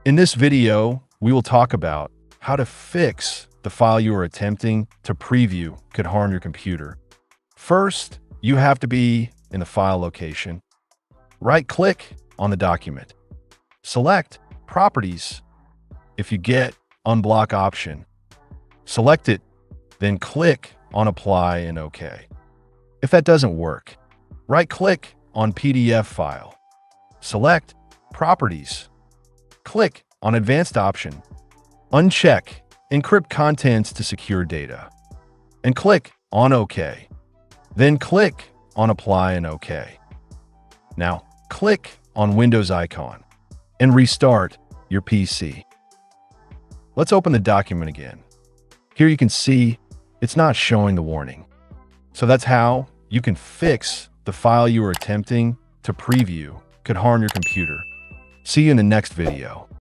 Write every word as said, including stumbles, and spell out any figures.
In this video, we will talk about how to fix the file you are attempting to preview could harm your computer. First, you have to be in the file location. Right-click on the document. Select Properties. If you get Unblock option, select it, then click on Apply and OK. If that doesn't work, right-click on P D F file. Select Properties. Click on Advanced option. Uncheck Encrypt contents to secure data, and click on OK. Then click on Apply and OK. Now, click on Windows icon and restart your P C. Let's open the document again. Here you can see it's not showing the warning. So that's how you can fix the file you are attempting to preview could harm your computer. See you in the next video.